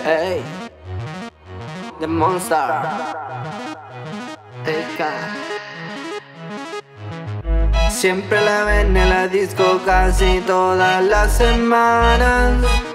Ey, de Montrack, Pekah. Siempre la ven en la disco casi todas las semanas.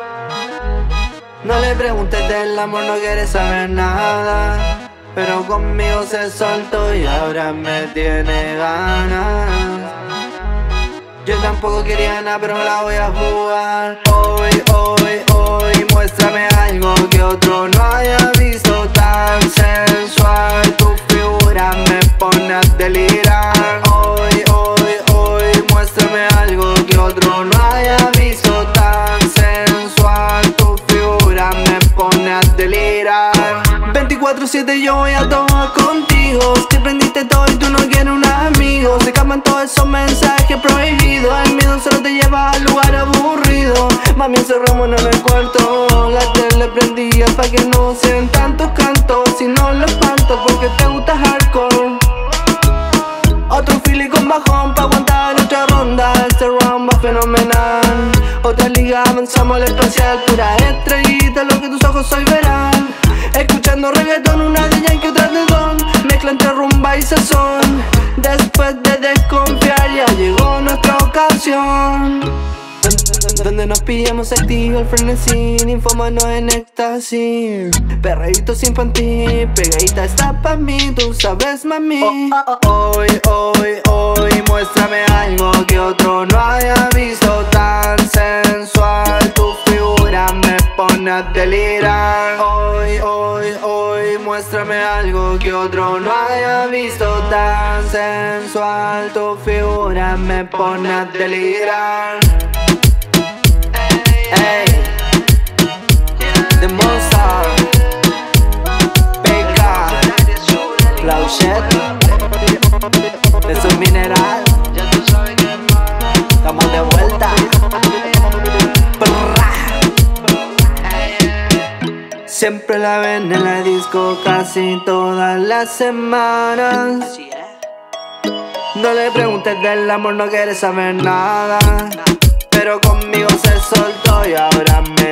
No le preguntes del amor, no quiere saber nada. Pero conmigo se soltó y ahora me tiene ganas. Yo tampoco quería nada, pero me la voy a jugar. Hoy, muéstrame algo que otro no haya visto. Tan sensual, tu figura me pone a delirar. Hoy, muéstrame algo que otro no haya visto. Tan sensual, tu figura me pone a delirar. 24/7 yo voy a todo contigo. Si prendiste todo y tú no quieres un amigo. Se acaban todos esos mensajes prohibidos. El miedo solo te lleva al lugar aburrido. Mami, encerrémonos en el cuarto. La tele prendía pa' que no sean tantos cantos. Si no lo espanto porque te gusta hardcore. Otro feeling con bajón pa' aguantar otra ronda. Este round va fenomenal. Otra liga avanzamos al espacial. Pura estrellita, lo que tus ojos hoy verán. Escuchando reggaetón, una de Yankee, otra de Don. Mezcla entre rumba y sazón. Después de desconfiar ya llegó nuestra ocasión, donde nos pillamos activo el frenesí, infómanos en éxtasis. Perreitos infantil, pegadita está pa' mí, tú sabes mami. Hoy, muéstrame algo que otro no haya visto. Tan sensual, tu figura me pone a delirar. Hoy, muéstrame algo que otro no haya visto. Tan sensual, tu figura me pone a delirar. Ey, de Montrack, Pekah, Luciano, de su mineral. Estamos de vuelta. Siempre la ven en la disco casi todas las semanas. No le preguntes del amor, no quiere saber nada. Pero conmigo se soltó y ahora me